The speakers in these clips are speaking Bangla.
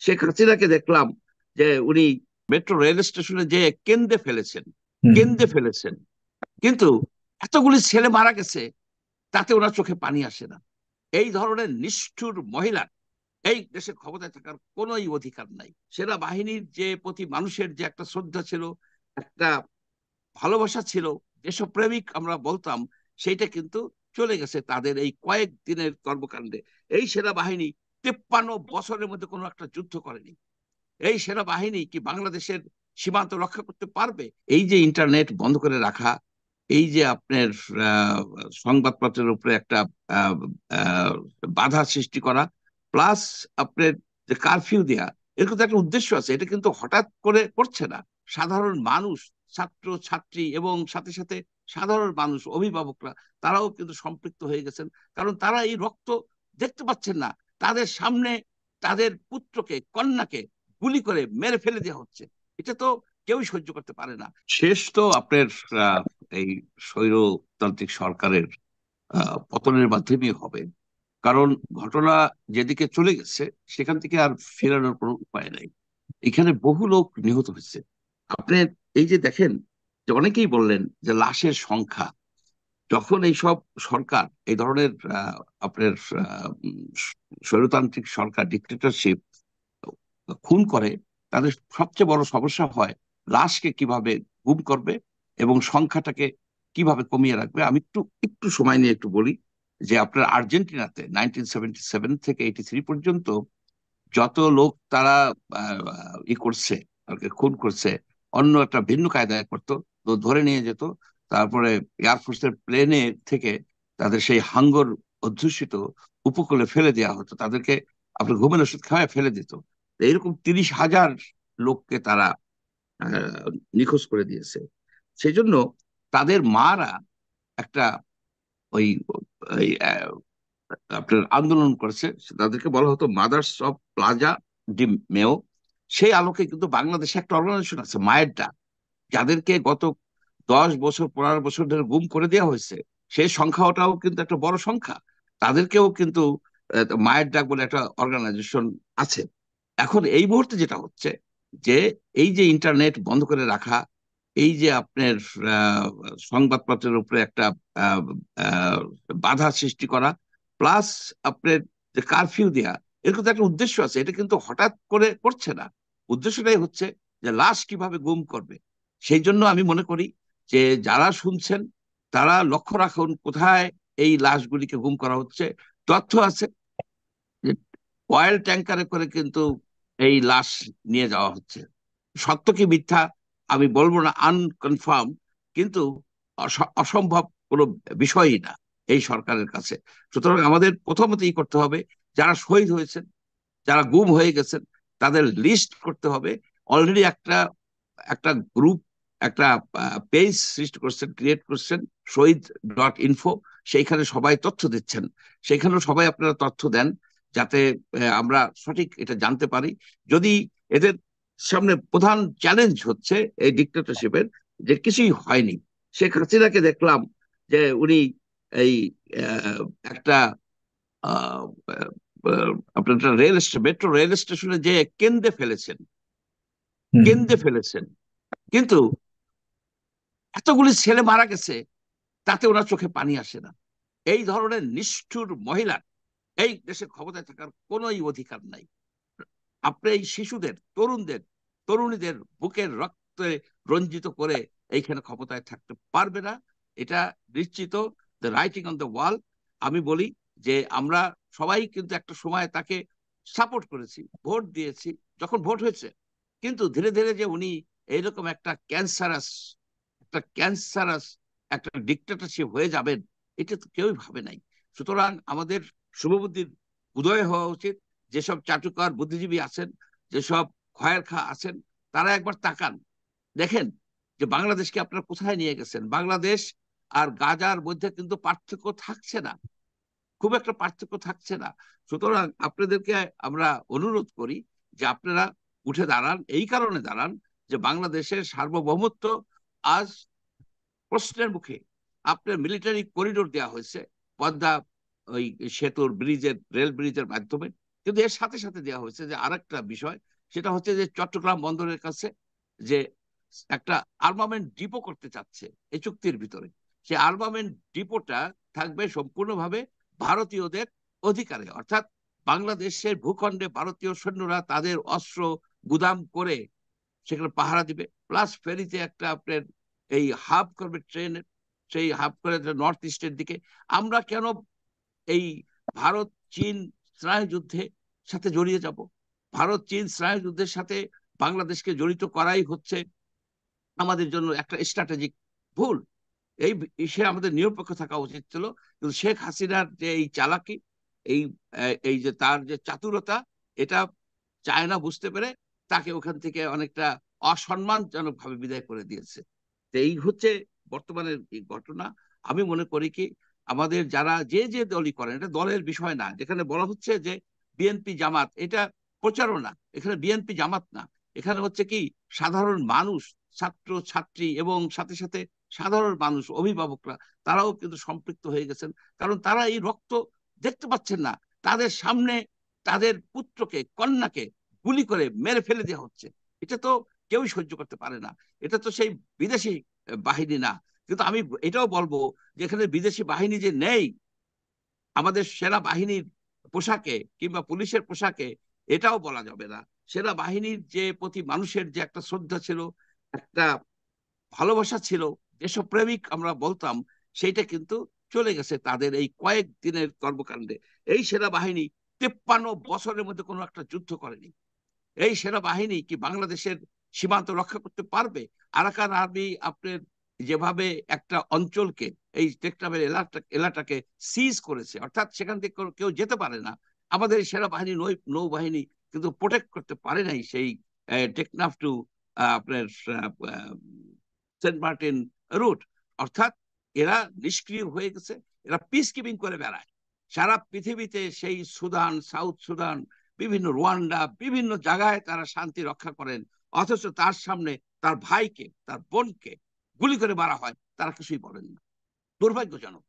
শেখ হাসিনাকে দেখলাম যে উনি মেট্রো রেল স্টেশনে যে কেন্দ্রে ফেলেছেন, হুম। কেন্দ্রে ফেলেছেন, কিন্তু এতগুলি ছেলে মারা গেছে, তাতে ওনার চোখে পানি আসে না। এই ধরনের নিষ্ঠুর মহিলা এই দেশে ক্ষমতায় থাকার কোনোই অধিকার নাই। সেনাবাহিনীর যে প্রতি মানুষের যে একটা শ্রদ্ধা ছিল, একটা ভালোবাসা ছিল, দেশপ্রেমিক আমরা বলতাম, সেইটা কিন্তু চলে গেছে তাদের এই কয়েক দিনের কর্মকাণ্ডে। এই সেনাবাহিনী 53 বছরের মধ্যে কোনো একটা যুদ্ধ করেনি। এই সেনাবাহিনী কি বাংলাদেশের সীমান্ত রক্ষা করতে পারবে? এই যে ইন্টারনেট বন্ধ করে রাখা, এই যে আপনার আহ, সংবাদপত্রের উপরে একটা আহ, আহ, বাধা সৃষ্টি করা, প্লাস আপনার যে কারফিউ দেয়া, এর কিন্তু একটা উদ্দেশ্য আছে। এটা কিন্তু হঠাৎ করে করছে না। সাধারণ মানুষ, ছাত্র ছাত্রী এবং সাথে সাথে সাধারণ মানুষ, অভিভাবকরা, তারাও কিন্তু সম্পৃক্ত হয়ে গেছেন। কারণ তারা এই রক্ত দেখতে পাচ্ছেন না। তাদের সামনে তাদের পুত্রকে, কন্যাকে গুলি করে মেরে ফেলে দেওয়া হচ্ছে। এটা তো কেউই সহ্য করতে পারে না। শেষ তো আপনার আহ, এই স্বৈরতান্ত্রিক সরকারের পতনের মাধ্যমেই হবে। কারণ ঘটনা যেদিকে চলে গেছে, সেখান থেকে আর ফেরানোর কোনো উপায় নাই। এখানে বহু লোক নিহত হয়েছে। আপনি এই যে দেখেন, যে অনেকেই বললেন যে লাশের সংখ্যা, যখন এইসব সরকার এই ধরনের আপনার স্বৈরতান্ত্রিক সরকার, ডিক্টেটরশিপ খুন করে, তাদের সবচেয়ে বড় সমস্যা হয় লাশকে কিভাবে গুম করবে এবং সংখ্যাটাকে কিভাবে কমিয়ে রাখবে। আমি একটু একটু সময় নিয়ে একটু বলি যে আপনার আর্জেন্টিনাতে 1977 থেকে 83 পর্যন্ত যত লোক তারা করছে, আর কি খুন করছে, অন্য একটা ভিন্ন কায়দায় করতো, তো ধরে নিয়ে যেত। তারপরে এয়ারফোর্সের প্লেনে থেকে তাদের সেই হাঙ্গর অধ্যুষিত উপকূলে ফেলে দেওয়া হতো, তাদেরকে আপনার ঘুমের ওষুধ খাওয়ায় ফেলে দিত। তো এইরকম 30,000 লোককে তারা নিখোঁজ করে দিয়েছে। সেই জন্য তাদের মারা একটা ওই ওই, আপনার আন্দোলন করেছে। তাদেরকে বলা হতো মাদার্স অফ প্লাজা ডি মেও। সেই আলোকে কিন্তু বাংলাদেশে একটা অর্গানাইজেশন আছে, মায়ের ডাক, যাদেরকে গত 10 বছর 15 বছর ধরে গুম করে দেওয়া হয়েছে। সেই সংখ্যাটাও কিন্তু একটা বড় সংখ্যা। তাদেরকেও কিন্তু মায়ের ডাক বলে একটা অর্গানাইজেশন আছে। এখন এই মুহূর্তে যেটা হচ্ছে, যে এই যে ইন্টারনেট বন্ধ করে রাখা, এই যে আপনার আহ, সংবাদপত্রের উপরে একটা আহ, আহ, বাধা সৃষ্টি করা, প্লাস আপনার যে কারফিউ দেয়া, এর কিন্তু একটা উদ্দেশ্য আছে। এটা কিন্তু হঠাৎ করে করছে না। উদ্দেশ্যটাই হচ্ছে যে লাশ কিভাবে গুম করবে। সেই জন্য আমি মনে করি যে যারা শুনছেন, তারা লক্ষ্য রাখুন কোথায় এই লাশগুলিকে গুম করা হচ্ছে। তথ্য আছে যে অয়েল ট্যাঙ্কারে করে কিন্তু এই লাশ নিয়ে যাওয়া হচ্ছে। সত্য কি মিথ্যা আমি বলবো না, আনকনফার্ম, কিন্তু অসম্ভব কোনো বিষয়ই না এই সরকারের কাছে। সুতরাং আমাদের প্রথমত ই করতে হবে, যারা শহীদ হয়েছেন, যারা গুম হয়ে গেছেন, তাদের লিস্ট করতে হবে। অলরেডি একটা একটা গ্রুপ, একটা পেজ সৃষ্টি করছেন, ক্রিয়েট করছেন, শহীদ.info। সেইখানে সবাই তথ্য দিচ্ছেন। সেইখানেও সবাই আপনারা তথ্য দেন, যাতে আমরা সঠিক এটা জানতে পারি। যদি এদের সামনে প্রধান চ্যালেঞ্জ হচ্ছে এই ডিক্টেটরশিপের, যে কিছুই হয়নি। শেখ হাসিনাকে দেখলাম যে উনি এই একটা আহ, আপনার একটা মেট্রো রেল স্টেশনে যে কেন্দ্রে ফেলেছেন, হুম। কেন্দ্রে ফেলেছেন, কিন্তু এতগুলি ছেলে মারা গেছে, তাতে ওনার চোখে পানি আসে না। এই ধরনের নিষ্ঠুর মহিলা এই দেশে ক্ষমতায় থাকার কোনোই অধিকার নাই। আপনি এই শিশুদের, তরুণদের, তরুণীদের বুকের রক্তে রঞ্জিত করে এইখানে ক্ষমতায় থাকতে পারবে না। এটা নিশ্চিত। The writing on the wall. আমি বলি যে আমরা সবাই কিন্তু একটা সময় তাকে সাপোর্ট করেছি, ভোট দিয়েছি যখন ভোট হয়েছে। কিন্তু ধীরে ধীরে যে উনি এইরকম একটা ক্যান্সারাস একটা ডিক্টেটরশিপ হয়ে যাবেন, এটা তো কেউই ভাবে নাই। সুতরাং আমাদের শুভবুদ্ধির উদয় হওয়া উচিত। যেসব চাটুকার বুদ্ধিজীবী আছেন, যেসব খয়ের খা আছেন, তারা একবার তাকান, দেখেন যে বাংলাদেশকে আপনারা কোথায় নিয়ে গেছেন। বাংলাদেশ আর গাজার মধ্যে কিন্তু পার্থক্য থাকছে না, খুব একটা পার্থক্য থাকছে না। সুতরাং আপনাদেরকে আমরা অনুরোধ করি যে আপনারা উঠে দাঁড়ান। এই কারণে দাঁড়ান যে বাংলাদেশের সার্বভৌমত্ব আজ প্রশ্নের মুখে। আপনার মিলিটারি করিডোর দেওয়া হয়েছে পদ্মা ওই সেতুর ব্রিজের, রেল ব্রিজের মাধ্যমে। কিন্তু এর সাথে সাথে দেওয়া হয়েছে যে আরেকটা বিষয়, সেটা হচ্ছে যে চট্টগ্রাম বন্দরের কাছে যে একটা আর্মামেন্ট ডিপো করতে চাচ্ছে এই চুক্তির ভিতরে, সেই আর্মামেন্ট ডিপোটা থাকবে সম্পূর্ণভাবে ভারতীয়দের অধিকারে, অর্থাৎ বাংলাদেশের ভূখণ্ডে ভারতীয় সৈন্যরা তাদের অস্ত্র গুদাম করে সেখানে পাহারা দিবে, প্লাস ফেরিতে একটা আপনার এই হাব করবে ট্রেনের, সেই হাব করে নর্থ ইস্টের দিকে। আমরা কেন এই ভারত চীন স্নায়ুযুদ্ধে সাথে জড়িয়ে যাব? ভারত চীন স্নায়ুযুদ্ধের সাথে বাংলাদেশকে জড়িত করাই হচ্ছে আমাদের জন্য একটা স্ট্র্যাটেজিক ভুল। এই বিষয়ে আমাদের নিরপেক্ষ থাকা উচিত ছিল, কিন্তু শেখ হাসিনার যে এই চালাকি, এই এই যে তার যে চাতুরতা, এটা চায়না বুঝতে পেরে তাকে ওখান থেকে অনেকটা অসম্মানজনক ভাবে বিদায় করে দিয়েছে। তো এই হচ্ছে বর্তমানের এই ঘটনা। আমি মনে করি কি, আমাদের যারা যে যে দলই করেন, এটা দলের বিষয় না, যেখানে বলা হচ্ছে যে বিএনপি জামাত, এটা প্রচারণা, এখানে বিএনপি জামাত না, এখানে হচ্ছে কি সাধারণ মানুষ, ছাত্র ছাত্রী এবং সাথে সাথে সাধারণ মানুষ, অভিভাবকরা, তারাও কিন্তু সম্পৃক্ত হয়ে গেছেন। কারণ তারা এই রক্ত দেখতে পাচ্ছেন না, তাদের সামনে তাদের পুত্রকে কন্যাকে গুলি করে মেরে ফেলে দেওয়া হচ্ছে। এটা তো কেউই সহ্য করতে পারে না। এটা তো সেই বিদেশি বাহিনী না। কিন্তু আমি এটাও বলবো যে এখানে বিদেশি বাহিনী যে নেই আমাদের সেনা বাহিনীর পোশাকে কিংবা পুলিশের পোশাকে, এটাও বলা যাবে না। সেনা বাহিনীর যে প্রতি মানুষের যে একটা শ্রদ্ধা ছিল, একটা ভালোবাসা ছিল, দেশপ্রেমিক আমরা বলতাম, সেইটা কিন্তু চলে গেছে তাদের এই কয়েক দিনের কর্মকাণ্ডে। এই সেনাবাহিনী 53 বছরের মধ্যে কোনো একটা যুদ্ধ করেনি। এই সেনাবাহিনী কি বাংলাদেশের সীমান্ত রক্ষা করতে পারবে? আরাকান আর্মি আপনার যেভাবে একটা অঞ্চলকে, এই টেকনাফের এলাকাটাকে সিজ করেছে, অর্থাৎ সেখান থেকে কেউ যেতে পারে না, আমাদের এই সেনাবাহিনী নৌবাহিনী কিন্তু প্রোটেক্ট করতে পারে নাই সেই টেকনাফ টু আপনার সেন্ট মার্টিন রুট। অর্থাৎ এরা নিষ্ক্রিয় হয়ে গেছে, এরা পিস কিপিং করে বেড়ায় সারা পৃথিবীতে। সেই সুদান, সাউথ সুদান, বিভিন্ন রুয়ান্ডা, বিভিন্ন জায়গায় তারা শান্তি রক্ষা করেন, অথচ তার সামনে তার ভাইকে, তার বোনকে গুলি করে মারা হয়, তারা কিছুই বলেন না। দুর্ভাগ্যজনক।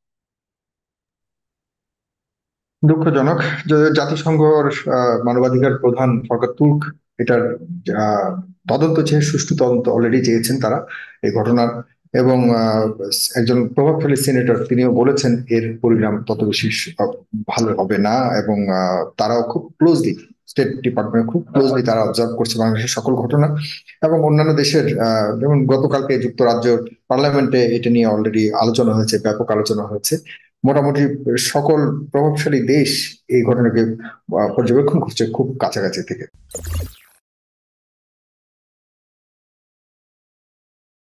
দুঃখজনক যে জাতিসংঘর মানবাধিকার প্রধান ফরকার তুর্ক এটার আহ, তদন্ত চেয়ে সুষ্ঠু তদন্ত অলরেডি চেয়েছেন তারা এই ঘটনার। এবং একজন প্রভাবশালী সিনেটর তিনিও বলেছেন এর পরিণাম তত বেশি ভালো হবে না। এবং তারাও খুব ক্লোজলি, স্টেট ডিপার্টমেন্ট খুব ক্লোজলি তারা অবজার্ভ করছে বাংলাদেশের সকল ঘটনা। এবং অন্যান্য দেশের যেমন গতকালকে যুক্তরাজ্য পার্লামেন্টে এটা নিয়ে অলরেডি আলোচনা হয়েছে, ব্যাপক আলোচনা হয়েছে। মোটামুটি সকল প্রভাবশালী দেশ এই ঘটনাকে পর্যবেক্ষণ করছে খুব কাছাকাছি থেকে।